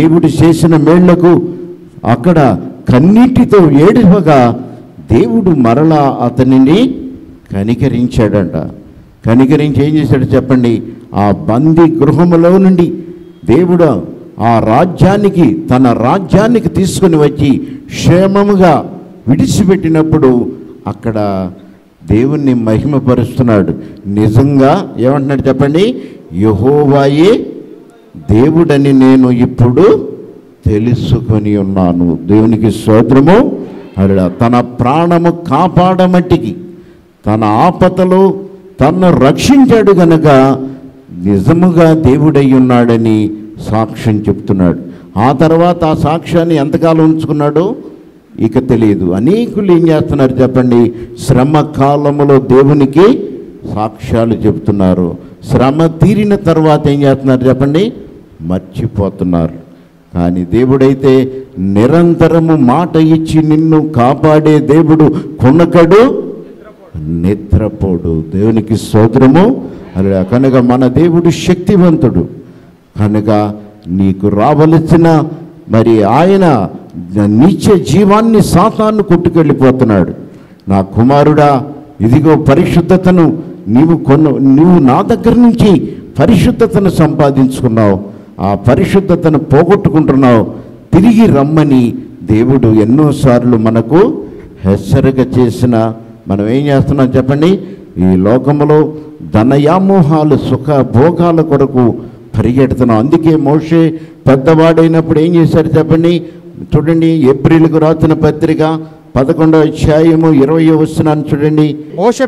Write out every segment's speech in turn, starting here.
దేవుడు చేసిన మేళ్లకు అక్కడ కన్నీటితో ఏడవగా దేవుడు మరలా అతనిని కనికరించాడంట. కనికరించి ఏం చేశాడు చెప్పండి? ఆ బందీ గృహములో నుండి దేవుడు ఆ రాజ్యానికి, తన రాజ్యానికి తీసుకుని వచ్చి క్షేమముగా విడిచిపెట్టినప్పుడు అక్కడ దేవుణ్ణి మహిమపరుస్తున్నాడు. నిజంగా ఏమంటున్నాడు చెప్పండి? యెహోవాయే దేవుడని నేను ఇప్పుడు తెలుసుకొని ఉన్నాను. దేవునికి స్తోత్రము. అలా తన ప్రాణము కాపాడమట్టికి, తన ఆపదలో తన్ను రక్షించాడు గనక నిజముగా దేవుడై ఉన్నాడని సాక్ష్యం చెప్తున్నాడు. ఆ తర్వాత ఆ సాక్ష్యాన్ని ఎంతకాలం ఉంచుకున్నాడో ఇక తెలియదు. అనేకులు ఏం చేస్తున్నారు చెప్పండి? శ్రమ కాలములో దేవునికి సాక్ష్యాలు చెప్తున్నారు. శ్రమ తీరిన తర్వాత ఏం చేస్తున్నారు చెప్పండి? మర్చిపోతున్నారు. కానీ దేవుడైతే నిరంతరము మాట ఇచ్చి నిన్ను కాపాడే దేవుడు, కొనకడు నిద్రపోడు. దేవునికి స్తోత్రము. అలా కనుక మన దేవుడు శక్తివంతుడు కనుక నీకు రావలసిన మరి ఆయన నిత్య జీవాన్ని సాతాను కొట్టుకెళ్ళిపోతున్నాడు. నా కుమారుడా, ఇదిగో పరిశుద్ధతను నువ్వు నా దగ్గర నుంచి పరిశుద్ధతను సంపాదించుకున్నావు, ఆ పరిశుద్ధతను పోగొట్టుకుంటున్నావు, తిరిగి రమ్మని దేవుడు ఎన్నోసార్లు మనకు హెచ్చరిక చేసిన మనం ఏం చేస్తున్నాం చెప్పండి? ఈ లోకములో ధనయామోహాలు, సుఖ భోగాల కొరకు పరిగెడుతున్నాం. అందుకే మోషే పెద్దవాడైనప్పుడు ఏం చేశారు చెప్పండి? చూడండి, ఏప్రిల్కు రాసిన పత్రిక 11వ అధ్యాయము 20వ వచనాన్ని చూడండి. మోషే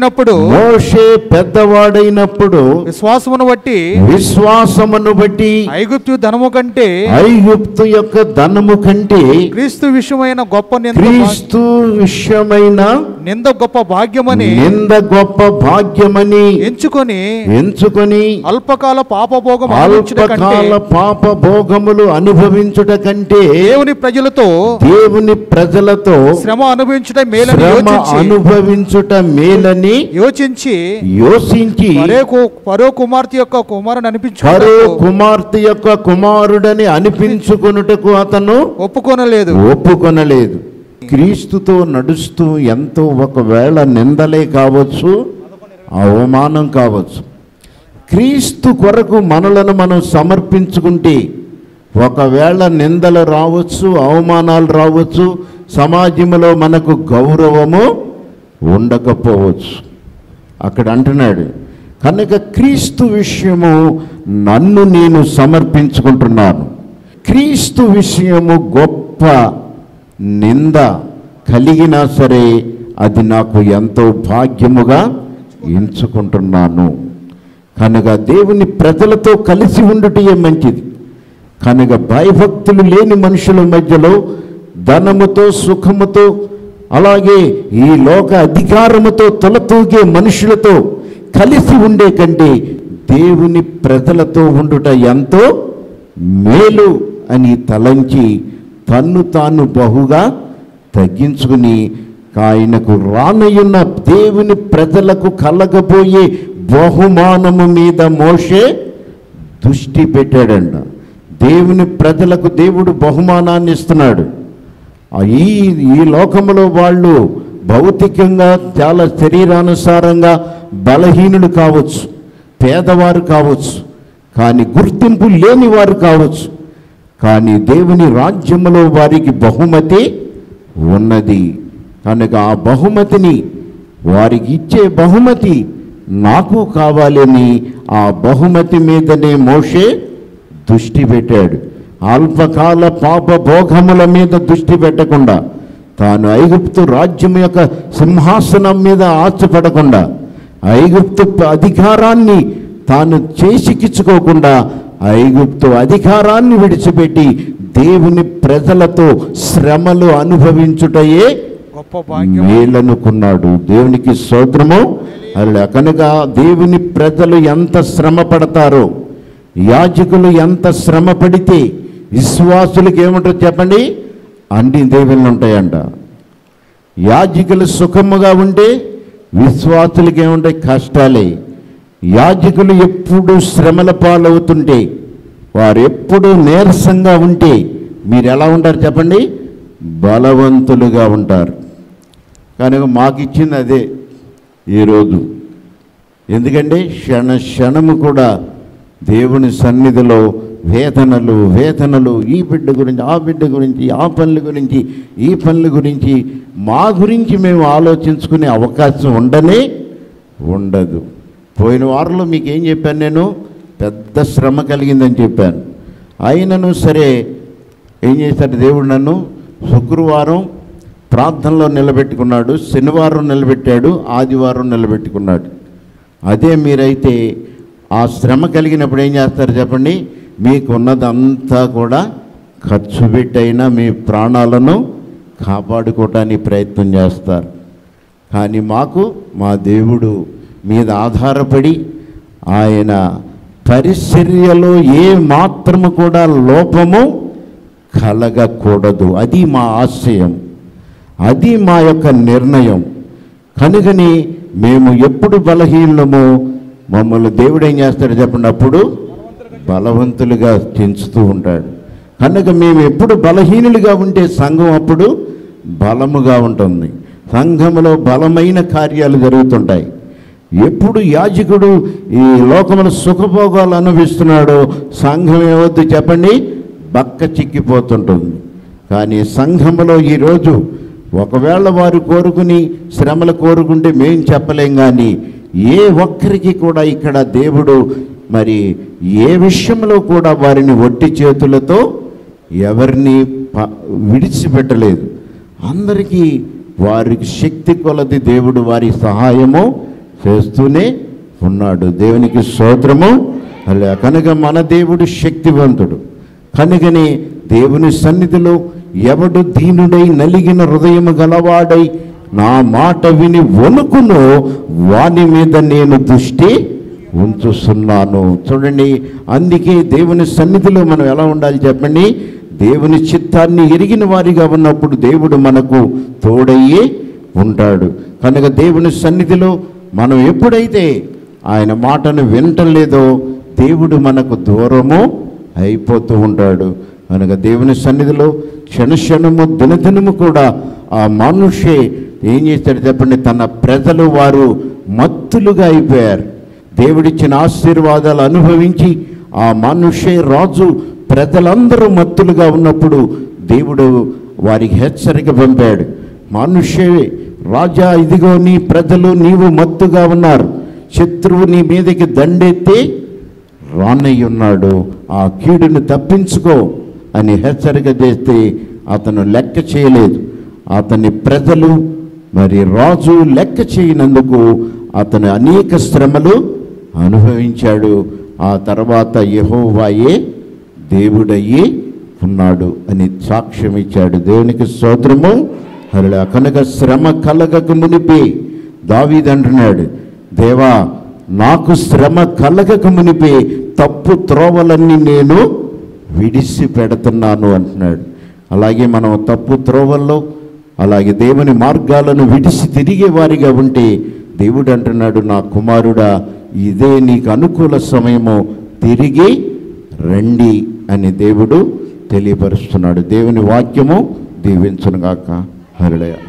పెద్దవాడైనప్పుడు విశ్వాసమును బట్టి ఐగుప్తు యొక్క ధనము కంటే క్రీస్తు విషయమైన నింద గొప్ప భాగ్యమని ఎంచుకొని అల్పకాల పాప భోగములు అనుభవించుట కంటే దేవుని ప్రజలతో శ్రమ అనుభవించుట మేలని యోచించి ఫరో కుమార్తె యొక్క కుమారుడని అనిపించుకొనుటకు అతను ఒప్పుకొనలేదు. క్రీస్తుతో నడుస్తూ ఎంతో ఒకవేళ నిందలే కావచ్చు, అవమానం కావచ్చు, క్రీస్తు కొరకు మనలను మనం సమర్పించుకుంటే ఒకవేళ నిందలు రావచ్చు, అవమానాలు రావచ్చు, సమాజంలో మనకు గౌరవము ఉండకపోవచ్చు. అక్కడ అంటున్నాడు కనుక క్రీస్తు విషయము నన్ను నేను సమర్పించుకుంటున్నాను. క్రీస్తు విషయము గొప్ప నింద కలిగినా సరే అది నాకు ఎంతో భాగ్యముగా ఎంచుకుంటున్నాను. కనుక దేవుని ప్రజలతో కలిసి ఉండుటే మంచిది. కనుక భయభక్తులు లేని మనుషుల మధ్యలో ధనముతో, సుఖముతో, అలాగే ఈ లోక అధికారముతో తొలతూగే మనుషులతో కలిసి ఉండే కంటే దేవుని ప్రజలతో ఉండుట ఎంతో మేలు అని తలంచి తన్ను తాను బహుగా తగ్గించుకుని ఆయనకు రానయున్న దేవుని ప్రజలకు కలగబోయే బహుమానము మీద మోషే దృష్టి పెట్టాడంట. దేవుని ప్రజలకు దేవుడు బహుమానాన్ని ఇస్తున్నాడు. ఈ లోకములో వాళ్ళు భౌతికంగా చాలా శరీరానుసారంగా బలహీనులు కావచ్చు, పేదవారు కావచ్చు, కానీ గుర్తింపు లేని వారు కావచ్చు, కానీ దేవుని రాజ్యములో వారికి బహుమతి ఉన్నది. కనుక ఆ బహుమతిని, వారికి ఇచ్చే బహుమతి నాకు కావాలని ఆ బహుమతి మీదనే మోషే దృష్టి పెట్టాడు. అల్పకాల పాప భోగముల మీద దృష్టి పెట్టకుండా, తాను ఐగుప్తు రాజ్యం యొక్క సింహాసనం మీద ఆశపడకుండా, ఐగుప్తు అధికారాన్ని తాను చేసికిచ్చుకోకుండా, ఐగుప్తు అధికారాన్ని విడిచిపెట్టి దేవుని ప్రజలతో శ్రమలు అనుభవించుటయే మేలనుకున్నాడు. దేవునికి స్తోత్రము. అలా కనుక దేవుని ప్రజలు ఎంత శ్రమ పడతారో, యాజకులు ఎంత శ్రమ పడితే విశ్వాసులకు ఏముంటారు చెప్పండి? అన్ని దేవుళ్ళు ఉంటాయంట. యాజకులు సుఖముగా ఉంటే విశ్వాసులకి ఏముంటాయి? కష్టాలే. యాజకులు ఎప్పుడు శ్రమల పాలవుతుంటే వారు ఎప్పుడూ నీరసంగా ఉంటే మీరు ఎలా ఉంటారు చెప్పండి? బలవంతులుగా ఉంటారు. కనుక మాకు ఇచ్చింది అదే ఈరోజు. ఎందుకంటే క్షణము కూడా దేవుని సన్నిధిలో వేదనలు, ఈ బిడ్డ గురించి, ఆ బిడ్డ గురించి, ఆ పనుల గురించి, ఈ పనుల గురించి, మా గురించి మేము ఆలోచించుకునే అవకాశం ఉండదు. పోయిన వారంలో మీకు ఏం చెప్పాను? నేను పెద్ద శ్రమ కలిగిందని చెప్పాను. అయినను సరే ఏం చేశాడు దేవుడు? నన్ను శుక్రవారం ప్రార్థనలో నిలబెట్టుకున్నాడు, శనివారం నిలబెట్టాడు, ఆదివారం నిలబెట్టుకున్నాడు. అదే మీరైతే ఆ శ్రమ కలిగినప్పుడు ఏం చేస్తారు చెప్పండి? మీకున్నదంతా కూడా ఖర్చు పెట్టైనా మీ ప్రాణాలను కాపాడుకోవటానికి ప్రయత్నం చేస్తారు. కానీ మా దేవుడు మీద ఆధారపడి ఆయన పరిచర్యలో ఏ మాత్రము కూడా లోపము కలగకూడదు. అది మా ఆశయం, అది మా యొక్క నిర్ణయం. కనుకని మేము ఎప్పుడు బలహీనమో మమ్మల్ని దేవుడు ఏం చేస్తాడు చెప్పండి? అప్పుడు బలవంతులుగా పెంచుతూ ఉంటాడు. కనుక మేము ఎప్పుడు బలహీనులుగా ఉంటే సంఘం అప్పుడు బలముగా ఉంటుంది. సంఘములో బలమైన కార్యాలు జరుగుతుంటాయి. ఎప్పుడు యాజకుడు ఈ లోకముల సుఖభోగాలు అనుభవిస్తున్నాడో సంఘం ఏవద్దు చెప్పండి? బక్క చిక్కిపోతుంటుంది. కానీ సంఘములో ఈరోజు ఒకవేళ వారు కోరుకుని శ్రమలు కోరుకుంటే మేం చెప్పలేం. కానీ ఏ ఒక్కరికి కూడా ఇక్కడ దేవుడు మరి ఏ విషయంలో కూడా వారిని ఒట్టి చేతులతో ఎవరిని విడిచిపెట్టలేదు. అందరికీ వారికి శక్తి కొలది దేవుడు వారి సహాయము చేస్తూనే ఉన్నాడు. దేవునికి స్తోత్రము. అలా కనుక మన దేవుడు శక్తివంతుడు. కనుకని దేవుని సన్నిధిలో ఎవడు దీనుడై నలిగిన హృదయము గలవాడై నా మాట విని వణుకును వాని మీద నేను దృష్టి ఉంచుతున్నాను. చూడండి, అందుకే దేవుని సన్నిధిలో మనం ఎలా ఉండాలి చెప్పండి? దేవుని చిత్తాన్ని ఎరిగిన వారిగా ఉన్నప్పుడు దేవుడు మనకు తోడయ్యి ఉంటాడు. కనుక దేవుని సన్నిధిలో మనం ఎప్పుడైతే ఆయన మాటను వినటలేదో దేవుడు మనకు దూరము అయిపోతూ ఉంటాడు. కనుక దేవుని సన్నిధిలో క్షణము దినదినము కూడా ఆ మనుషే ఏం చేస్తాడు చెప్పండి? తన ప్రజలు వారు మత్తులుగా అయిపోయారు. దేవుడిచ్చిన ఆశీర్వాదాలు అనుభవించి ఆ మనుషే రాజు ప్రజలందరూ మత్తులుగా ఉన్నప్పుడు దేవుడు వారికి హెచ్చరిక పంపాడు. మనుషే రాజా, ఇదిగో నీ ప్రజలు నీవు మత్తుగా ఉన్నారు, శత్రువు నీ మీదకి దండెత్తి రానయ్య ఉన్నాడు, ఆ కీడును తప్పించుకో అని హెచ్చరిక చేస్తే అతను లెక్క చేయలేదు. అతని ప్రజలు మరి రాజు లెక్క చేయనందుకు అతను అనేక శ్రమలు అనుభవించాడు. ఆ తర్వాత యెహోవాయే దేవుడయ్యి ఉన్నాడు అని సాక్ష్యం ఇచ్చాడు. దేవునికి స్తోత్రము. హల్లెలూయా. కనుక శ్రమ కలగక మునిపే దావీదు అంటున్నాడు, దేవా నాకు శ్రమ కలగక మునిపే తప్పు త్రోవలన్నీ నేను విడిచి పెడుతున్నాను అంటున్నాడు. అలాగే మనం తప్పు త్రోవల్లో అలాగే దేవుని మార్గాలను విడిచి తిరిగే వారిగా ఉంటే దేవుడు అంటున్నాడు, నా కుమారుడా ఇదే నీకు అనుకూల సమయము, తిరిగి రండి అని దేవుడు తెలియపరుస్తున్నాడు. దేవుని వాక్యము దీవించునుగాక. హల్లెలూయా.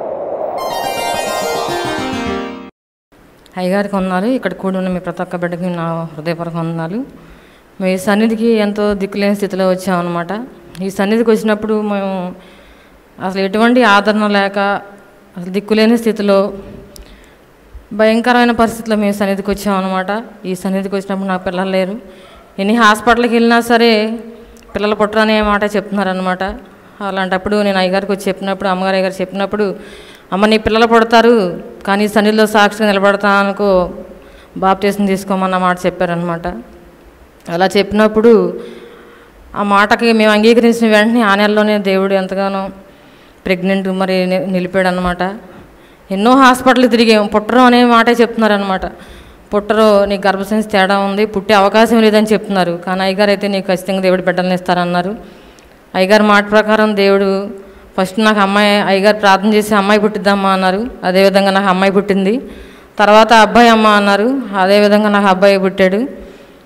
అయ్యగారికి వందనాలు. ఇక్కడ కూడి ఉన్న మీ ప్రతి ఒక్క బిడ్డకి నా హృదయపూర్వక వందనాలు. మీ సన్నిధికి ఎంతో దిక్కులేని స్థితిలో వచ్చామన్నమాట. ఈ సన్నిధికి వచ్చినప్పుడు మేము అసలు ఎటువంటి ఆదరణ లేక అసలు దిక్కులేని స్థితిలో భయంకరమైన పరిస్థితిలో మేము సన్నిధికి వచ్చామన్నమాట. ఈ సన్నిధికి వచ్చినప్పుడు నాకు పిల్లలు లేరు. ఎన్ని హాస్పిటల్కి వెళ్ళినా సరే పిల్లలు పుట్టరనే మాట చెప్తున్నారనమాట. అలాంటప్పుడు నేను అయ్యగారికి వచ్చి చెప్పినప్పుడు, అమ్మగారు అయ్యగారు చెప్పినప్పుడు, అమ్మ నీ పిల్లలు పుడతారు కానీ సన్నిధిలో సాక్షిగా నిలబడతానుకో బాప్టిజం తీసుకోమన్న మాట చెప్పారనమాట. అలా చెప్పినప్పుడు ఆ మాటకి మేము అంగీకరించిన వెంటనే ఆ నెలలోనే దేవుడు ఎంతగానో ప్రెగ్నెంట్ మరి నిలిపాడు అనమాట. ఎన్నో హాస్పిటల్ తిరిగాం, పుట్టరు అనే మాటే చెప్తున్నారనమాట. పుట్టరు, నీకు గర్భసంచి తేడా ఉంది, పుట్టే అవకాశం లేదని చెప్తున్నారు. కానీ అయ్యగారు అయితే నీకు ఖచ్చితంగా దేవుడు బిడ్డలను ఇస్తారన్నారు. అయ్యగారు మాట ప్రకారం దేవుడు ఫస్ట్ నాకు అమ్మాయి, అయ్యగారు ప్రార్థన చేసి అమ్మాయి పుట్టిద్దమ్మా అన్నారు. అదేవిధంగా నాకు అమ్మాయి పుట్టింది. తర్వాత అబ్బాయి అమ్మ అన్నారు. అదేవిధంగా నాకు అబ్బాయి పుట్టాడు.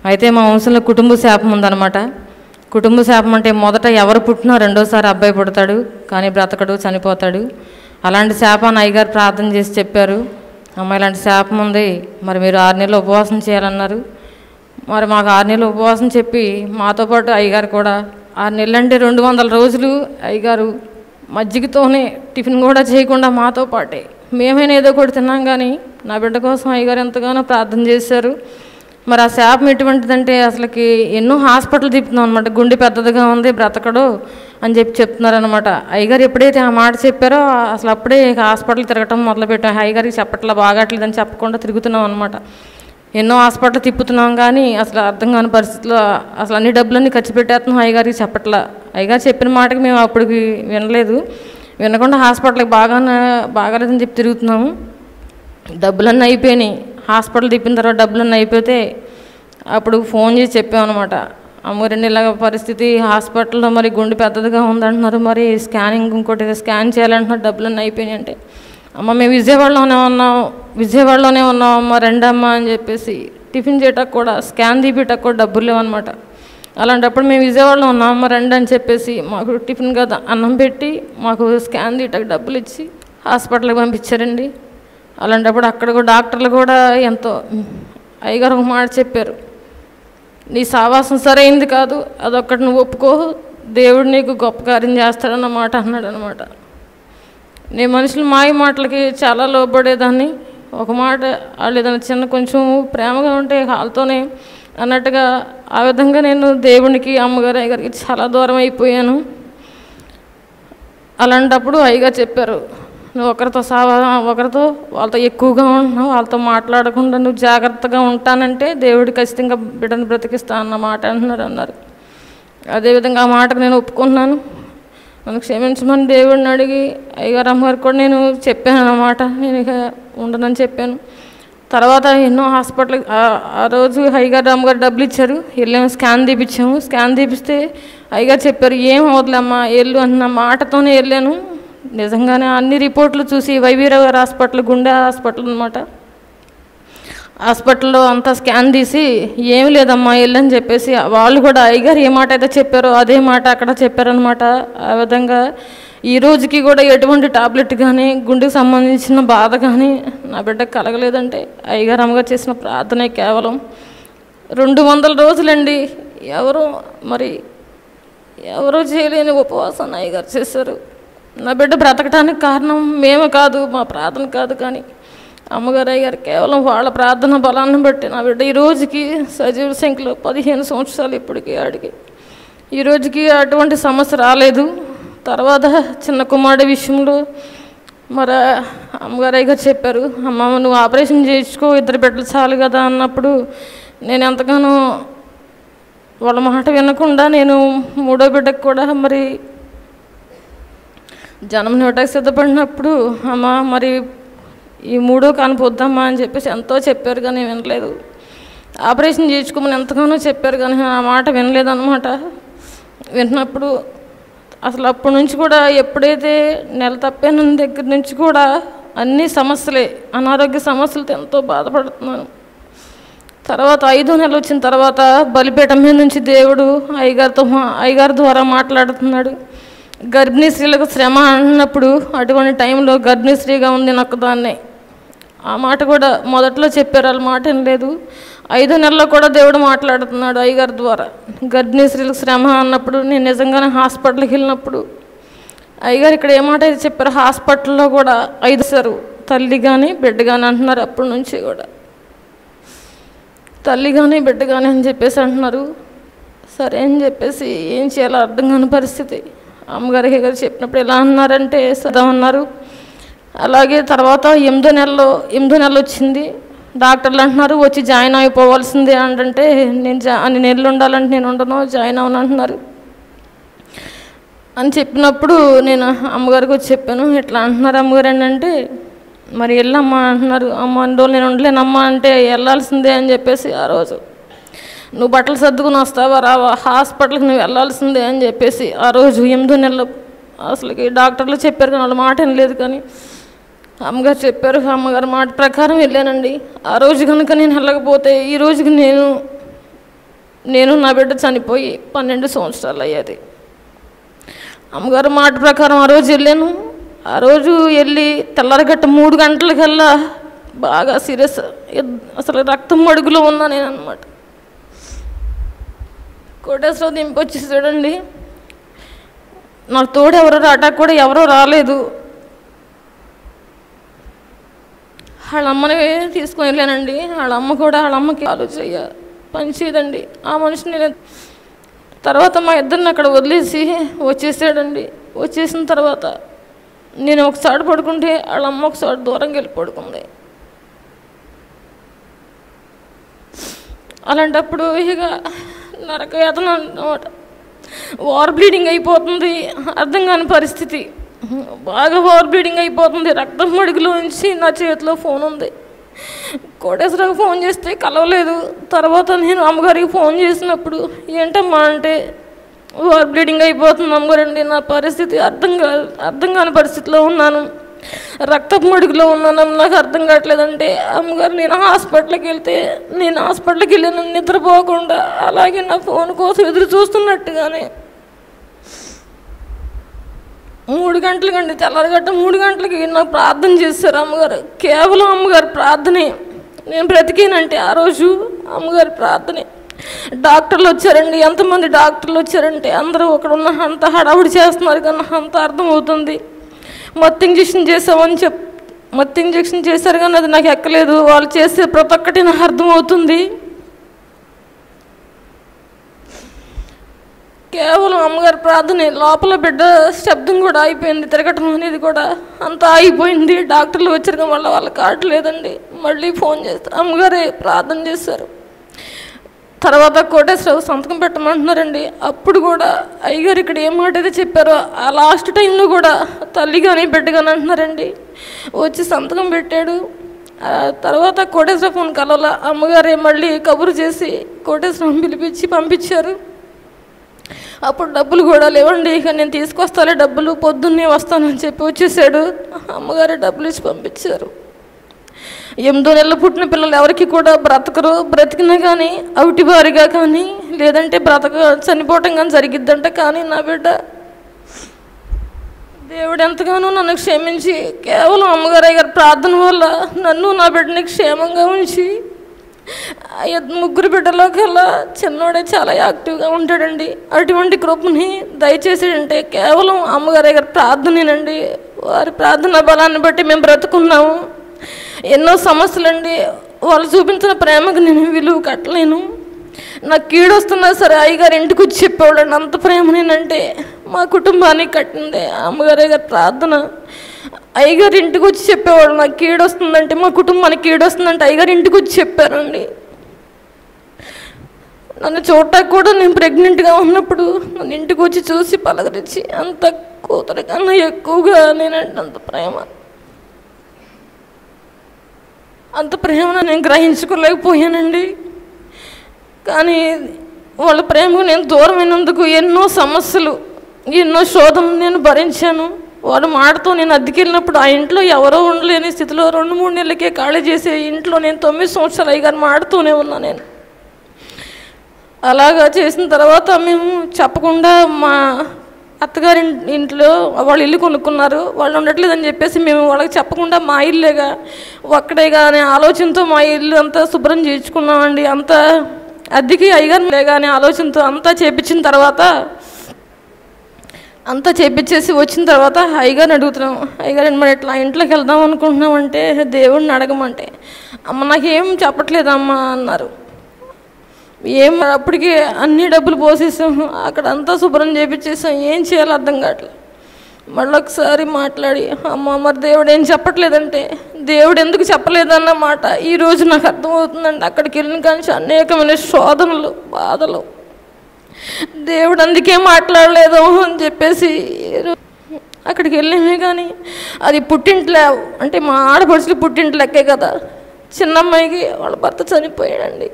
అయితే మా వంశంలో కుటుంబ శాపం ఉందన్నమాట. కుటుంబ శాపం అంటే మొదట ఎవరు పుట్టినా రెండోసారి అబ్బాయి పుడతాడు, కానీ బ్రతకడు, చనిపోతాడు. అలాంటి శాపాన్ని అయ్యగారు ప్రార్థన చేసి చెప్పారు, అమ్మ ఇలాంటి శాపం ఉంది, మరి మీరు 6 నెలలు ఉపవాసం చేయాలన్నారు. మరి మాకు 6 నెలలు ఉపవాసం చెప్పి మాతో పాటు అయ్యగారు కూడా 6 నెలలు అంటే 200 రోజులు అయ్యగారు మజ్జిగతోనే టిఫిన్ కూడా చేయకుండా మాతో పాటే మేమైనా ఏదో ఒకటి తిన్నాం. కానీ నా బిడ్డ కోసం అయ్యగారు ఎంతగానో ప్రార్థన చేశారు. మరి ఆ శాపం ఎటువంటిదంటే అసలుకి ఎన్నో హాస్పిటల్ తిప్పుతున్నాం అనమాట. గుండె పెద్దదిగా ఉంది, బ్రతకడు అని చెప్తున్నారనమాట. అయ్యగారు ఎప్పుడైతే ఆ మాట చెప్పారో అసలు అప్పుడే హాస్పిటల్ తిరగటం మొదలుపెట్టాం. అయ్యగారికి చెప్పట్లా, బాగట్లేదని చెప్పకుండా తిరుగుతున్నాం అనమాట. ఎన్నో హాస్పిటల్ తిప్పుతున్నాం, కానీ అసలు అర్థం కాని పరిస్థితిలో అసలు అన్ని డబ్బులన్నీ ఖర్చు పెట్టేస్తున్నాం. అయ్యగారికి చెప్పట్లా. అయ్యగారు చెప్పిన మాటకి మేము అప్పటికి వినలేదు. వినకుండా హాస్పిటల్కి బాగాలేదని చెప్పి తిరుగుతున్నాము. డబ్బులన్నీ అయిపోయినాయి. హాస్పిటల్ తిప్పిన తర్వాత డబ్బులన్నీ అయిపోతే అప్పుడు ఫోన్ చేసి చెప్పామన్నమాట, అమ్మగారండి ఇలాగ పరిస్థితి హాస్పిటల్లో, మరి గుండె పెద్దదిగా ఉందంటున్నారు, మరి స్కానింగ్ ఇంకోటి స్కాన్ చేయాలంటున్నారు, డబ్బులన్నీ అయిపోయినాయి అంటే, అమ్మ మేము విజయవాడలోనే ఉన్నాం అమ్మ, రెండమ్మ అని చెప్పేసి టిఫిన్ చేయటకు కూడా స్కాన్ తీపిటకు కూడా డబ్బులు లేవన్నమాట. అలాంటప్పుడు మేము విజయవాడలో ఉన్నాం అమ్మ రండి అని చెప్పేసి మాకు టిఫిన్ కదా అన్నం పెట్టి మాకు స్కాన్ తీయటకు డబ్బులు ఇచ్చి హాస్పిటల్కి పంపించారండి. అలాంటప్పుడు అక్కడ కూడా డాక్టర్లు కూడా ఎంతో అయ్యగారు ఒక మాట చెప్పారు, నీ సావాసం సరైంది కాదు, అదొక్కటి నువ్వు ఒప్పుకో, దేవుడు నీకు గొప్ప కార్యం చేస్తాడన్న మాట అన్నాడు అనమాట. నేను మనుషులు మాయ మాటలకి చాలా లోబడేదాన్ని. ఒక మాట వాళ్ళు ఏదైనా చిన్న కొంచెం ప్రేమగా ఉంటే వాళ్ళతోనే అన్నట్టుగా ఆ విధంగా నేను దేవునికి, అమ్మగారు, అయ్యగారికి చాలా దూరం అయిపోయాను. అలాంటప్పుడు అయ్యగారు చెప్పారు, నువ్వు ఒకరితో వాళ్ళతో ఎక్కువగా ఉంటున్నావు, వాళ్ళతో మాట్లాడకుండా నువ్వు జాగ్రత్తగా ఉంటానంటే దేవుడు ఖచ్చితంగా బిడ్డను బ్రతికిస్తా అన్న మాట అన్నారు. అదేవిధంగా ఆ మాటకు నేను ఒప్పుకున్నాను. నన్ను క్షమించమని దేవుడిని అడిగి అయ్యగారు, అమ్మగారికి కూడా నేను చెప్పాను అన్నమాట, నేను ఇక ఉండనని చెప్పాను. తర్వాత ఎన్నో హాస్పిటల్కి ఆ రోజు అయ్యగారు, అమ్మగారు డబ్బులు ఇచ్చారు, వెళ్ళాము, స్కాన్ తీపిచ్చాము. స్కాన్ తీపిస్తే అయ్యగారు చెప్పారు, ఏం అవదులేమ్మా వెళ్ళు అన్న మాటతోనే వెళ్ళాను. నిజంగానే అన్ని రిపోర్ట్లు చూసి వైవీరావు గారు హాస్పిటల్, గుండె హాస్పిటల్ అనమాట, హాస్పిటల్లో అంతా స్కాన్ తీసి ఏమి లేదమ్మా వెళ్ళని చెప్పేసి వాళ్ళు కూడా అయ్యగారు ఏ మాట అయితే చెప్పారో అదే మాట అక్కడ చెప్పారనమాట. ఆ విధంగా ఈ రోజుకి కూడా ఎటువంటి టాబ్లెట్ కానీ గుండెకి సంబంధించిన బాధ కానీ నా బిడ్డకు కలగలేదంటే అయ్యగారు, అమ్మగారు చేసిన ప్రార్థనే కేవలం. 200 రోజులండి. ఎవరో చేయలేని ఉపవాసాన్ని అయ్యగారు చేశారు. నా బిడ్డ బ్రతకటానికి కారణం మేము కాదు, మా ప్రార్థన కాదు, కానీ అమ్మగారు, అయ్యగారు కేవలం వాళ్ళ ప్రార్థన బలాన్ని బట్టి నా బిడ్డ ఈ రోజుకి సజీవ సంఖ్యలో 15 సంవత్సరాలు ఇప్పటికీ ఆడికి ఈ రోజుకి అటువంటి సమస్య రాలేదు. తర్వాత చిన్న కుమారుడి విషయంలో మరి అమ్మగారు, అయ్యగారు చెప్పారు, అమ్మ నువ్వు ఆపరేషన్ చేయించుకో, 2 బిడ్డలు చాలు కదా అన్నప్పుడు నేను ఎంతగానో వాళ్ళ మాట వినకుండా నేను 3వ బిడ్డకు కూడా మరి జన్మ నివ్వటానికి సిద్ధపడినప్పుడు, అమ్మ మరి ఈ 3వ కానిపోద్దమ్మా అని చెప్పేసి ఎంతో చెప్పారు, కానీ వినలేదు. ఆపరేషన్ చేయించుకోమని ఎంతగానో చెప్పారు, కానీ ఆ మాట వినలేదన్నమాట. విన్నప్పుడు అసలు అప్పటి నుంచి కూడా ఎప్పుడైతే నెల తప్పాన దగ్గర నుంచి కూడా అన్ని సమస్యలే, అనారోగ్య సమస్యలతో ఎంతో బాధపడుతున్నాను. తర్వాత 5వ నెల వచ్చిన తర్వాత బలిపీఠం మీద నుంచి దేవుడు అయ్యగారి ద్వారా మాట్లాడుతున్నాడు. గర్భిణీ స్త్రీలకు శ్రమ అన్నప్పుడు అటువంటి టైంలో గర్భిణీ స్త్రీగా ఉంది నాకు దాన్నే. ఆ మాట కూడా మొదట్లో చెప్పారు, వాళ్ళ మాట ఏం లేదు. 5వ నెలలో కూడా దేవుడు మాట్లాడుతున్నాడు అయ్యగారి ద్వారా. గర్భిణీ స్త్రీలకు శ్రమ అన్నప్పుడు నేను నిజంగానే హాస్పిటల్కి వెళ్ళినప్పుడు అయ్యగారు ఇక్కడ ఏ మాట అయితే చెప్పారు, హాస్పిటల్లో కూడా 5 సారు తల్లి కానీ బిడ్డ కానీ అంటున్నారు. అప్పటి నుంచి కూడా తల్లి కానీ బిడ్డ కానీ అని చెప్పేసి అంటున్నారు. సరే అని చెప్పేసి ఏం చేయాలో అర్థం కాని పరిస్థితి. అమ్మగారికి గారు చెప్పినప్పుడు ఎలా అన్నారంటే చదవన్నారు. అలాగే తర్వాత 8వ నెలలో వచ్చింది. డాక్టర్లు అంటున్నారు వచ్చి జాయిన్ అయిపోవాల్సిందే అంటే నేను అన్ని నెలలు ఉండాలంటే నేను ఉండను, జాయిన్ అవను అంటున్నారు. అని చెప్పినప్పుడు నేను అమ్మగారికి వచ్చి చెప్పాను, ఇట్లా అంటున్నారు అమ్మగారు అంటే, మరి వెళ్ళమ్మా అంటున్నారు. అమ్మ 2 రోజులు నేను ఉండలేనమ్మా అంటే వెళ్ళాల్సిందే అని చెప్పేసి ఆ రోజు నువ్వు బట్టలు సర్దుకుని వస్తావా రావా, హాస్పిటల్కి నువ్వు వెళ్ళాల్సిందే అని చెప్పేసి ఆ రోజు 8వ నెలలో అసలుకి డాక్టర్లు చెప్పారు, కానీ వాళ్ళ మాట ఏం లేదు, కానీ అమ్మగారు చెప్పారు. అమ్మగారి మాట ప్రకారం వెళ్ళానండి. ఆ రోజు కనుక నేను వెళ్ళకపోతే ఈ రోజుకి నేను నేను నా బిడ్డ చనిపోయి 12 సంవత్సరాలు అయ్యేది. అమ్మగారు మాట ప్రకారం ఆ రోజు వెళ్ళాను. ఆ రోజు వెళ్ళి తెల్లారగట్ట 3 గంటలకల్లా బాగా సీరియస్, అసలు రక్తం మడుగులో ఉన్నా నేను అనమాట. కోటేశ్వరరావు దింపొచ్చేసాడండి. నాకు తోడు ఎవరో రావడానికి కూడా ఎవరో రాలేదు. వాళ్ళ అమ్మని తీసుకొని వెళ్ళానండి. వాళ్ళ అమ్మ కూడా వాళ్ళ అమ్మకి ఆలోచన పనిచేయదండి. ఆ మనిషిని నేను తర్వాత మా ఇద్దరిని అక్కడ వదిలేసి వచ్చేసాడండి. వచ్చేసిన తర్వాత నేను ఒకసారి పడుకుంటే వాళ్ళ అమ్మ ఒకసారి దూరంగా వెళ్ళి పడుకుంది. అలాంటప్పుడు ఇక నరక వేదన అన్నమాట. వార్ బ్లీడింగ్ అయిపోతుంది, అర్థం కాని పరిస్థితి. బాగా వార్ బ్లీడింగ్ అయిపోతుంది. రక్తం మడుగులో నుంచి నా చేతిలో ఫోన్ ఉంది. కోటేశ్వరరావు ఫోన్ చేస్తే కలవలేదు. తర్వాత నేను అమ్మగారికి ఫోన్ చేసినప్పుడు ఏంటమ్మా అంటే వార్ బ్లీడింగ్ అయిపోతుంది అమ్మగారండి, నా పరిస్థితి అర్థం కాని పరిస్థితిలో ఉన్నాను, రక్తపు మడుగులో ఉన్నాను, నాకు అర్థం కావట్లేదంటే అమ్మగారు నేను హాస్పిటల్కి వెళ్ళాను నిద్రపోకుండా. అలాగే నా ఫోన్ కోసం ఎదురు చూస్తున్నట్టుగానే 3 గంటలకండి, తెల్లారగట్ట 3 గంటలకి నాకు ప్రార్థన చేశారు అమ్మగారు. కేవలం అమ్మగారు ప్రార్థనే నేను బ్రతికేనంటే ఆ రోజు అమ్మగారి ప్రార్థనే. డాక్టర్లు వచ్చారండి. ఎంతమంది డాక్టర్లు వచ్చారంటే అందరూ అక్కడ ఉన్న అంత హడావుడి చేస్తున్నారు కానీ అంత అర్థమవుతుంది. మత్తు ఇంజక్షన్ చేశారు కానీ అది నాకు ఎక్కలేదు. వాళ్ళు చేసే ప్రతి ఒక్కటి నాకు అర్థమవుతుంది. కేవలం అమ్మగారి ప్రార్థనే. లోపల బిడ్డ శబ్దం కూడా అయిపోయింది, తిరగటం అనేది కూడా అంతా ఆగిపోయింది. డాక్టర్లు వచ్చారు వల్ల వాళ్ళకి కావట్లేదండి. మళ్ళీ ఫోన్ చేస్తారు, అమ్మగారే ప్రార్థన చేశారు. తర్వాత కోటేశ్వరరావు సంతకం పెట్టమంటున్నారండి. అప్పుడు కూడా అయ్యగారు ఇక్కడ ఏం మాట అయితే చెప్పారో ఆ లాస్ట్ టైంలో కూడా తల్లి కానీ బిడ్డ కానీ అంటున్నారండి. వచ్చి సంతకం పెట్టాడు. తర్వాత కోటేశ్వరరావు ఫోన్ కలవాల. అమ్మగారే మళ్ళీ కబురు చేసి కోటేశ్వరం పిలిపించి పంపించారు. అప్పుడు డబ్బులు కూడా లేవండి. ఇక నేను తీసుకొస్తాలే డబ్బులు, పొద్దున్నే వస్తానని చెప్పి వచ్చేసాడు. అమ్మగారే డబ్బులు ఇచ్చి పంపించారు. 8 నెలలు పుట్టిన పిల్లలు ఎవరికి కూడా బ్రతకరు. బ్రతికినా కానీ అవిటివారిగా కానీ లేదంటే చనిపోవటం కానీ జరిగిద్దంట. కానీ నా బిడ్డ దేవుడు ఎంతగానో నన్ను క్షమించి కేవలం అమ్మగారయ్య గారి ప్రార్థన వల్ల నన్ను నా బిడ్డని క్షేమంగా ఉంచి 3 బిడ్డలో కల్లా చిన్నోడే చాలా యాక్టివ్గా ఉంటాడండి. అటువంటి కృపని దయచేసి అంటే కేవలం అమ్మగారయ్య గారి ప్రార్థనేనండి. వారి ప్రార్థన బలాన్ని బట్టి మేము బ్రతుకున్నాము. ఎన్నో సమస్యలండి. వాళ్ళు చూపించిన ప్రేమకు నేను విలువ కట్టలేను. నాకు కీడొస్తున్నా సరే అయ్యగారు ఇంటికి వచ్చి చెప్పేవాళ్ళండి. అంత ప్రేమ నేనంటే మా కుటుంబానికి కట్టింది అమ్మగారే గారి ప్రార్థన. అయ్యగారు ఇంటికి వచ్చి చెప్పేవాళ్ళు నాకు కీడొస్తుందంటే, మా కుటుంబానికి కీడొస్తుందంటే అయ్యగారు ఇంటికి వచ్చి చెప్పారండి. నన్ను చూడటానికి కూడా నేను ప్రెగ్నెంట్గా ఉన్నప్పుడు నన్ను ఇంటికి వచ్చి చూసి పలకరించి అంత కూతురు కన్నా ఎక్కువగా నేనంటే అంత ప్రేమను నేను గ్రహించుకోలేకపోయానండి. కానీ వాళ్ళ ప్రేమకు నేను దూరమైనందుకు ఎన్నో సమస్యలు, ఎన్నో శోధనలు నేను భరించాను. వాడు మాటతో నేను అద్దెకెళ్ళినప్పుడు ఆ ఇంట్లో ఎవరో ఉండలేని స్థితిలో 2-3 నెలలకే ఖాళీ చేసే ఇంట్లో నేను 9 సంవత్సరాలు అయ్యగారు మాడుతూనే ఉన్నా. నేను అలాగా చేసిన తర్వాత మేము చెప్పకుండా మా అత్తగారి ఇంట్లో వాళ్ళు ఇల్లు కొనుక్కున్నారు. వాళ్ళు ఉండట్లేదని చెప్పేసి మేము వాళ్ళకి చెప్పకుండా మా ఇల్లేగా ఒక్కడేగా అనే ఆలోచనతో మా ఇల్లు అంతా శుభ్రం చేయించుకున్నామండి. అంతా అద్దెకి అయ్యగారు లేగా అనే ఆలోచనతో అంతా చేయించిన తర్వాత అంతా చేయించేసి వచ్చిన తర్వాత అయ్యగారిని అడుగుతున్నాం. అయ్యగారు మరి ఇట్లా ఇంట్లోకి వెళ్దాం అనుకుంటున్నామంటే దేవుడిని అడగమంటే అమ్మ నాకేం చెప్పట్లేదమ్మా అన్నారు. అప్పటికి అన్ని డబ్బులు పోసేసాం, అక్కడ అంతా శుభ్రం చేయించేసాం. ఏం చేయాలో అర్థం కావట్లేదు. మళ్ళీ ఒకసారి మాట్లాడి అమ్మ మరి దేవుడు ఏం చెప్పట్లేదంటే దేవుడు ఎందుకు చెప్పలేదన్న మాట ఈరోజు నాకు అర్థమవుతుందండి. అక్కడికి వెళ్ళిన కానీ అనేకమైన శోధనలు, బాధలు, దేవుడు అందుకే మాట్లాడలేదు అని చెప్పేసి అక్కడికి వెళ్ళామే. కానీ అది పుట్టింట్లో అంటే మా ఆడపడుచులు పుట్టింటి లెక్కే కదా. చిన్నమ్మాయికి వాళ్ళ భర్త చనిపోయాడండి.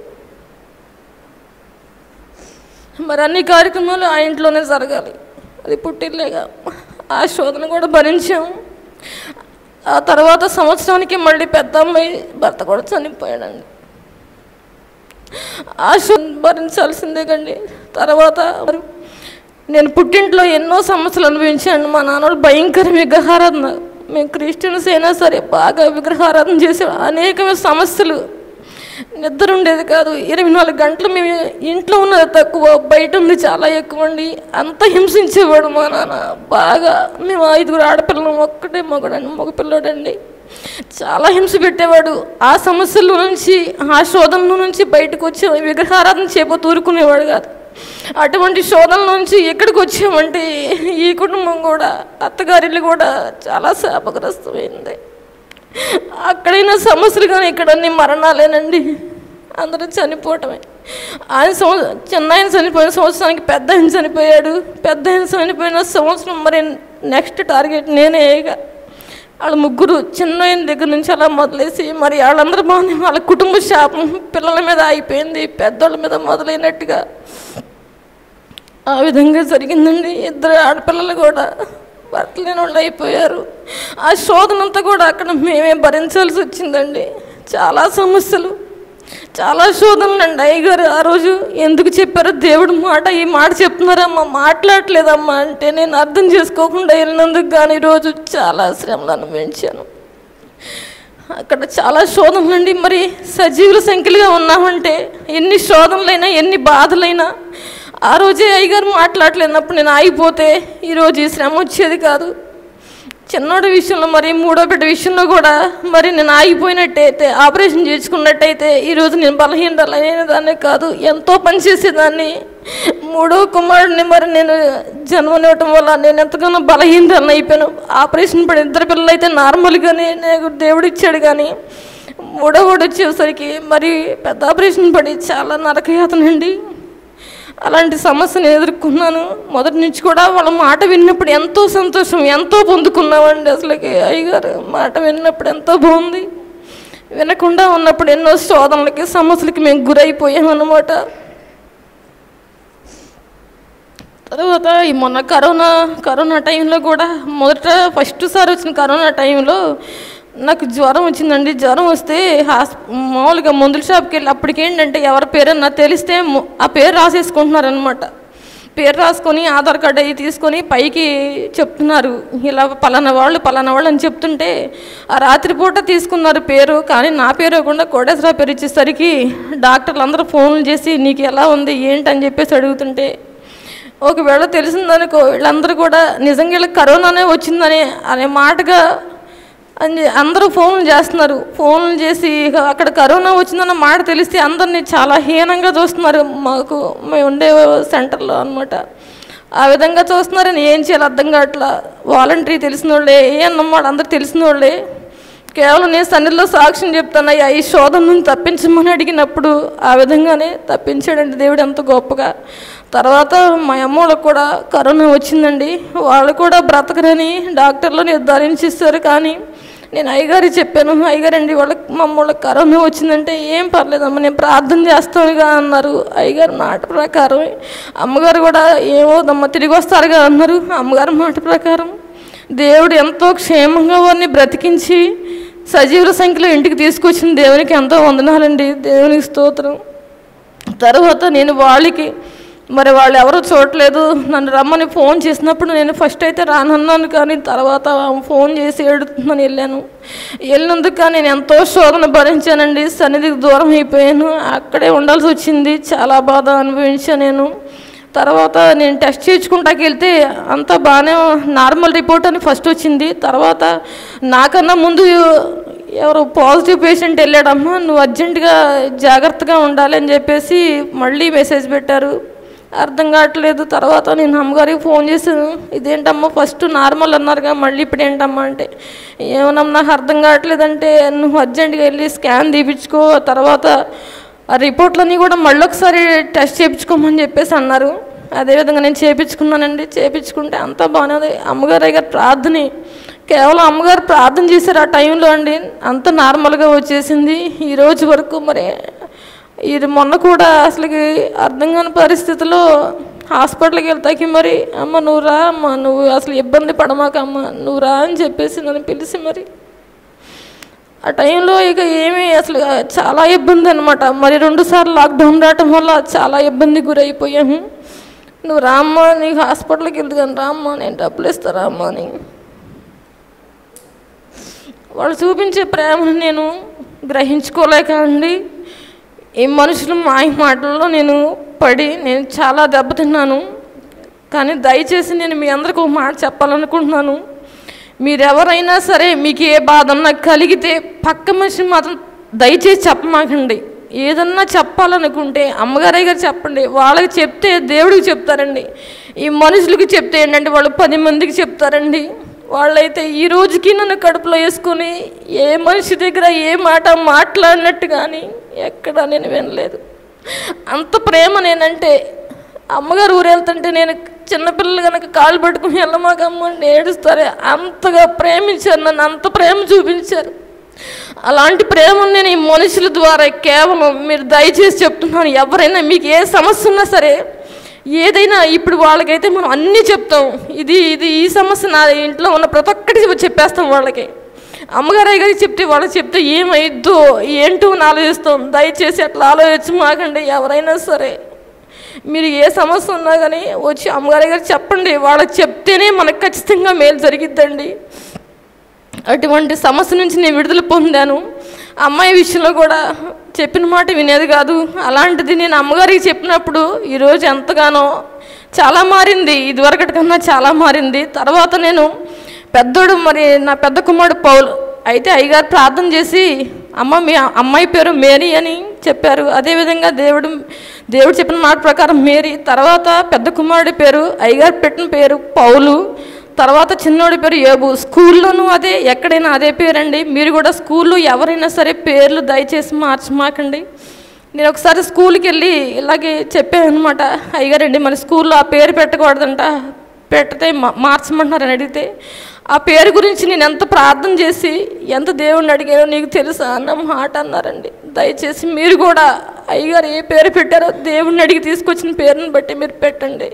మరి అన్ని కార్యక్రమాలు ఆ ఇంట్లోనే జరగాలి, అది పుట్టిల్లేగా. ఆ శోధన కూడా భరించాము. ఆ తర్వాత సంవత్సరానికి మళ్ళీ పెద్ద అమ్మాయి భర్త కూడా చనిపోయాడండి. ఆ భరించాల్సిందే కండి. తర్వాత నేను పుట్టింట్లో ఎన్నో సమస్యలు అనుభవించాను. మా నాన్న భయంకర విగ్రహారాధన, మేము క్రిస్టియన్స్ అయినా సరే బాగా విగ్రహారాధన చేసే అనేక సమస్యలు. నిద్ర ఉండేది కాదు, 24 గంటలు మేము ఇంట్లో ఉన్నది తక్కువ, బయట ఉంది చాలా ఎక్కువ అండి. అంత హింసించేవాడు మా నాన్న బాగా. మేము 5 ఆడపిల్లలు, ఒక్కటే మగ పిల్లడండి. చాలా హింస పెట్టేవాడు. ఆ సమస్యల నుంచి, ఆ శోధనల నుంచి బయటకు వచ్చి విగ్రహారాధన చేప తూరుకునేవాడు కాదు. అటువంటి శోధనల నుంచి ఎక్కడికి వచ్చామంటే ఈ కుటుంబం కూడా, అత్తగారిల్లు కూడా చాలా శాపగ్రస్తమైంది. అక్కడైనా సమస్యలు కానీ ఇక్కడ అన్ని మరణాలేనండి. అందరూ చనిపోవటమే. ఆయన చిన్న ఆయన చనిపోయిన సంవత్సరానికి పెద్ద ఆయన చనిపోయాడు. పెద్ద ఆయన చనిపోయిన సంవత్సరం మరి నెక్స్ట్ టార్గెట్ నేనే. వాళ్ళ ముగ్గురు చిన్న ఆయన దగ్గర నుంచి అలా మొదలేసి మరి వాళ్ళందరూ బాగుంది. వాళ్ళ కుటుంబ శాపం పిల్లల మీద అయిపోయింది, పెద్దోళ్ళ మీద మొదలైనట్టుగా ఆ విధంగా జరిగిందండి. 2 ఆడపిల్లలు కూడా భర్త లేని వాళ్ళు అయిపోయారు. ఆ శోధనంతా కూడా అక్కడ మేమే భరించాల్సి వచ్చిందండి. చాలా సమస్యలు, చాలా శోధనలు అండి. అయ్యగారు ఆ రోజు ఎందుకు చెప్పారో దేవుడు మాట, ఈ మాట చెప్తున్నారమ్మా, మాట్లాడలేదమ్మా అంటే నేను అర్థం చేసుకోకుండా వెళ్ళినందుకు కానీ ఈరోజు చాలా శ్రమలు అనుభవించాను. అక్కడ చాలా శోధనలు అండి. మరి సజీవుల సంఖ్యలుగా ఉన్నామంటే ఎన్ని శోధనలైనా, ఎన్ని బాధలైనా, ఆ రోజే అయ్యగారు మాట్లాడలేనప్పుడు నేను ఆగిపోతే ఈరోజు ఈ శ్రమ వచ్చేది కాదు. చిన్నోడి విషయంలో మరి 3వ బిడ్డ విషయంలో కూడా మరి నేను ఆగిపోయినట్టయితే, ఆపరేషన్ చేసుకున్నట్టయితే ఈరోజు నేను బలహీనరాలైన దాన్ని కాదు, ఎంతో పనిచేసేదాన్ని. 3వ కుమారుడిని మరి నేను జన్మనివ్వటం వల్ల నేను ఎంతగానో బలహీనరాలను అయిపోయాను. ఆపరేషన్ పడి 2 పిల్లలు అయితే నార్మల్గానే నాకు దేవుడు ఇచ్చాడు. కానీ 3వ వచ్చేసరికి మరి పెద్ద ఆపరేషన్ పడి చాలా నరకయాతనండి. అలాంటి సమస్యను ఎదుర్కొన్నాను. మొదటి నుంచి కూడా వాళ్ళ మాట విన్నప్పుడు ఎంతో సంతోషం, ఎంతో పొందుకున్నామండి. అసలుకి అయ్యగారు మాట విన్నప్పుడు ఎంతో బాగుంది. వినకుండా ఉన్నప్పుడు ఎన్నో శోధనలకి, సమస్యలకి మేము గురైపోయామన్నమాట. తర్వాత ఈ మొన్న కరోనా టైంలో కూడా ఫస్ట్ సారి వచ్చిన కరోనా టైంలో నాకు జ్వరం వచ్చిందండి. జ్వరం వస్తే మామూలుగా మందుల షాప్కి వెళ్ళి అప్పటికేంటంటే ఎవరి పేరన్నా తెలిస్తే ఆ పేరు రాసేసుకుంటున్నారనమాట. పేరు రాసుకొని ఆధార్ కార్డు అవి తీసుకొని పైకి చెప్తున్నారు, ఇలా పలానా వాళ్ళు అని చెప్తుంటే ఆ రాత్రిపూట తీసుకున్నారు పేరు. కానీ నా పేరు ఇవ్వకుండా కోటేశ్వరరావు పేరు ఇచ్చేసరికి డాక్టర్లు అందరూ ఫోన్లు చేసి నీకు ఎలా ఉంది ఏంటని చెప్పేసి అడుగుతుంటే, ఒకవేళ తెలిసిందనుకో వీళ్ళందరూ కూడా నిజంగా వీళ్ళకి కరోనానే వచ్చిందని అనే మాటగా అందరూ ఫోన్లు చేస్తున్నారు. ఫోన్లు చేసి అక్కడ కరోనా వచ్చిందన్న మాట తెలిస్తే అందరినీ చాలా హీనంగా చూస్తున్నారు. మేము ఉండే సెంటర్లో అనమాట. ఆ విధంగా చూస్తున్నారని ఏం చేయాలి అర్థం కావట్లా. వాలంటరీ తెలిసిన వాళ్ళే, అన్నమాట అందరు తెలిసిన వాళ్ళే. కేవలం నేను సన్నిధిలో సాక్ష్యం చెప్తాను, ఈ శోధన నుంచి తప్పించమని అడిగినప్పుడు ఆ విధంగానే తప్పించాడండి దేవుడు ఎంతో గొప్పగా. తర్వాత మా అమ్మోళ్ళకు కూడా కరోనా వచ్చిందండి. వాళ్ళు కూడా బ్రతకరని డాక్టర్లు నిర్ధారించిస్తారు. కానీ నేను అయ్యగారికి చెప్పాను, అయ్యగారండి మా అమ్మోళ్ళకి కరోనా వచ్చిందంటే ఏం పర్లేదమ్మా నేను ప్రార్థన చేస్తానుగా అన్నారు. అయ్యగారు మాట ప్రకారం, అమ్మగారు కూడా ఏమోదమ్మా తిరిగి వస్తారుగా అన్నారు. అమ్మగారు మాట ప్రకారం దేవుడు ఎంతో క్షేమంగా వారిని బ్రతికించి సజీవుల సంఖ్యలో ఇంటికి తీసుకొచ్చిన దేవునికి ఎంతో వందనాలండి, దేవునికి స్తోత్రం. తర్వాత నేను మరి వాళ్ళు ఎవరో చూడలేదు, నన్ను రమ్మని ఫోన్ చేసినప్పుడు నేను ఫస్ట్ అయితే రానన్నాను. కానీ తర్వాత ఫోన్ చేసి ఏడుతుందని వెళ్ళినందుకు కానీ నేను ఎంతో శోధన భరించానండి. సన్నిధికి దూరం అయిపోయాను, అక్కడే ఉండాల్సి వచ్చింది. చాలా బాధ అనుభవించాను నేను. తర్వాత నేను టెస్ట్ చేయించుకుంటాకి వెళ్తే అంతా బాగానే నార్మల్ రిపోర్ట్ అని ఫస్ట్ వచ్చింది. తర్వాత నాకన్నా ముందు ఎవరో పాజిటివ్ పేషెంట్ వెళ్ళాడమ్మా, నువ్వు అర్జెంటుగా జాగ్రత్తగా ఉండాలి అని చెప్పేసి మళ్ళీ మెసేజ్ పెట్టారు. అర్థం కావట్లేదు. తర్వాత నేను అమ్మగారికి ఫోన్ చేశాను, ఇదేంటమ్మా ఫస్ట్ నార్మల్ అన్నారుగా మళ్ళీ ఇప్పుడు ఏంటమ్మా అంటే, ఏమన్నా నాకు అర్థం కావట్లేదంటే నువ్వు అర్జెంటుగా వెళ్ళి స్కాన్ తీపించుకో, తర్వాత ఆ రిపోర్ట్లన్నీ కూడా మళ్ళీ ఒకసారి టెస్ట్ చేయించుకోమని చెప్పేసి అన్నారు. అదేవిధంగా నేను చేయించుకున్నానండి. చేయించుకుంటే అంతా బాగానే ఉంది. అమ్మగారు ప్రార్థన, కేవలం అమ్మగారు ప్రార్థన చేశారు ఆ టైంలో అండి, అంత నార్మల్గా వచ్చేసింది ఈరోజు వరకు. మరి ఇది మొన్న కూడా అసలుకి అర్థం కాని పరిస్థితిలో హాస్పిటల్కి వెళ్తాకి మరి అమ్మ నువ్వు రా అమ్మ, నువ్వు అసలు ఇబ్బంది పడమాక అమ్మ నువ్వు రా అని చెప్పేసి నన్ను పిలిచి మరి ఆ టైంలో ఇక ఏమీ అసలు చాలా ఇబ్బంది అనమాట. మరి 2 సార్లు లాక్డౌన్ రావటం వల్ల చాలా ఇబ్బంది గురైపోయాము. నువ్వు రామ్మా, నీకు హాస్పిటల్కి వెళ్తాను రామ్మా, నేను డబ్బులు ఇస్తా రామ్మా అని. వాళ్ళు చూపించే ప్రేమను నేను గ్రహించుకోలేక అండి, ఈ మనుషుల మాయ మాటల్లో నేను చాలా దెబ్బతిన్నాను. కానీ దయచేసి నేను మీ అందరికీ ఒక మాట చెప్పాలనుకుంటున్నాను. మీరెవరైనా సరే మీకు ఏ బాధ అన్నా కలిగితే పక్క మనిషిని మాత్రం దయచేసి చెప్పమాకండి. ఏదన్నా చెప్పాలనుకుంటే అమ్మగారయ్య గారు చెప్పండి. వాళ్ళకి చెప్తే దేవుడికి చెప్తారండి. ఈ మనుషులకి చెప్తే ఏంటంటే వాళ్ళు 10 మందికి చెప్తారండి. వాళ్ళైతే ఈ రోజుకి నన్ను కడుపులో వేసుకొని ఏ మనిషి దగ్గర ఏ మాట మాట్లాడినట్టు కానీ ఎక్కడా నేను వినలేదు. అంత ప్రేమ నేనంటే. అమ్మగారు ఊరు వెళ్తుంటే నేను చిన్నపిల్లలు కనుక కాళ్ళు పట్టుకుని వెళ్ళమాకమ్మ ఏడుస్తారు. అంతగా ప్రేమించారు నన్ను, అంత ప్రేమ చూపించారు. అలాంటి ప్రేమను నేను ఈ మనుషుల ద్వారా కేవలం మీరు దయచేసి చెప్తున్నాను. ఎవరైనా మీకు ఏ సమస్య ఉన్నా సరే, ఏదైనా ఇప్పుడు వాళ్ళకైతే మనం అన్నీ చెప్తాం. ఇది ఈ సమస్య నా ఇంట్లో ఉన్న ప్రతి ఒక్కటి చెప్పేస్తాం వాళ్ళకి. అమ్మగారయ్య గారికి చెప్తే వాళ్ళకి చెప్తే ఏమైద్దో ఏంటో అని ఆలోచిస్తాం. దయచేసి అట్లా ఆలోచించమాకండి. ఎవరైనా సరే మీరు ఏ సమస్య ఉన్నా కానీ వచ్చి అమ్మగారయ్య గారికి చెప్పండి. వాళ్ళకి చెప్తేనే మనకు ఖచ్చితంగా మేలు జరిగిద్దండి. అటువంటి సమస్య నుంచి నేను విడుదల పొందాను. అమ్మాయి విషయంలో కూడా చెప్పిన మాట వినేది కాదు. అలాంటిది నేను అమ్మగారికి చెప్పినప్పుడు ఈరోజు ఎంతగానో చాలా మారింది. ఇదివరకటి కన్నా చాలా మారింది. తర్వాత నేను నా పెద్ద కుమారుడు పౌలు అయితే అయ్యగారు ప్రార్థన చేసి మీ అమ్మాయి పేరు మేరీ అని చెప్పారు. అదేవిధంగా దేవుడు చెప్పిన మాట ప్రకారం మేరీ, తర్వాత పెద్ద కుమారుడి పేరు అయ్యగారు పెట్టిన పేరు పౌలు, తర్వాత చిన్నోడి పేరు యోబు. స్కూల్లోనూ అదే, ఎక్కడైనా అదే పేరండి. మీరు కూడా స్కూల్లో ఎవరైనా సరే పేర్లు దయచేసి మార్చమాకండి. నేను ఒకసారి స్కూల్కి వెళ్ళి ఇలాగే చెప్పాను అనమాట. అయ్యగారండి మన స్కూల్లో ఆ పేరు పెట్టకూడదంట, పెడితే మార్చమంటున్నారని అడిగితే ఆ పేరు గురించి నేను ఎంత ప్రార్థన చేసి ఎంత దేవుణ్ణి అడిగానో నీకు తెలుసా అన్న మాట అన్నారండి. దయచేసి మీరు కూడా అయ్యగారు ఏ పేరు పెట్టారో దేవుణ్ణి అడిగి తీసుకొచ్చిన పేరుని బట్టి మీరు పెట్టండి.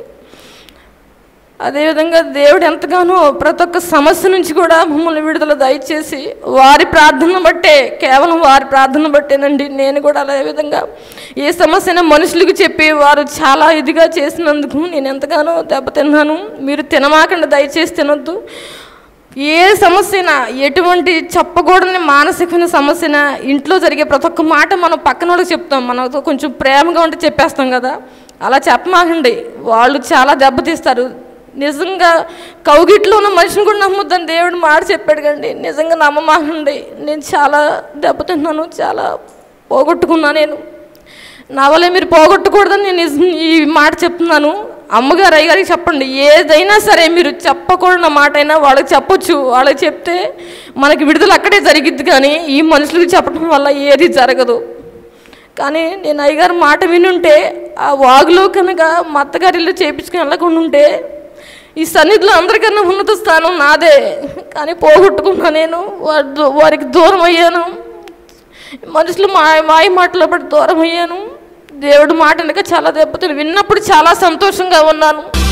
అదేవిధంగా దేవుడు ఎంతగానో ప్రతి ఒక్క సమస్య నుంచి కూడా మమ్మల్ని విడుదల దయచేసి వారి ప్రార్థన బట్టే, కేవలం వారి ప్రార్థన బట్టేనండి నేను కూడా అదేవిధంగా ఏ సమస్యైనా మనుషులకు చెప్పి వారు చాలా ఇదిగా చేసినందుకు నేను ఎంతగానో దెబ్బతిన్నాను. మీరు తినమాకండి, దయచేసి తినొద్దు. ఏ సమస్యనా, ఎటువంటి చెప్పకూడని మానసికమైన సమస్యనా, ఇంట్లో జరిగే ప్రతి ఒక్క మాట మనం పక్కన వాళ్ళకి చెప్తాం. మనతో కొంచెం ప్రేమగా ఉంటే చెప్పేస్తాం కదా, అలా చెప్పమాకండి. వాళ్ళు చాలా దెబ్బతీస్తారు. నిజంగా కౌగిట్లో ఉన్న మనిషిని కూడా నమ్మొద్దని దేవుడు మాట చెప్పాడు కండి. నిజంగా నమ్మమాకండి. నేను చాలా దెబ్బతిన్నాను, చాలా పోగొట్టుకున్నా. నేను నా వల్ల మీరు పోగొట్టకూడదని నేను ఈ మాట చెప్తున్నాను. అమ్మగారు అయ్యగారికి చెప్పండి. ఏదైనా సరే మీరు చెప్పకూడని మాట అయినా వాళ్ళకి చెప్పొచ్చు. వాళ్ళకి చెప్తే మనకి విడుదల అక్కడే జరిగిద్ది, కానీ ఈ మనుషులకి చెప్పడం వల్ల ఏది జరగదు. కానీ నేను అయ్యగారు మాట వినుంటే ఆ వాగులో కనుక మా అత్తగారి ఇల్లు చేయించుకుని వెళ్ళకుండా ఉంటే ఈ సన్నిధిలో అందరికన్నా ఉన్నత స్థానం నాదే. కానీ పోగొట్టుకున్నా. నేను వారికి దూరం అయ్యాను. మనుషులు మాయ మాటలో పడి దూరం అయ్యాను. దేవుడు మాట వెనక చాలా దెబ్బతిని విన్నప్పుడు చాలా సంతోషంగా ఉన్నాను.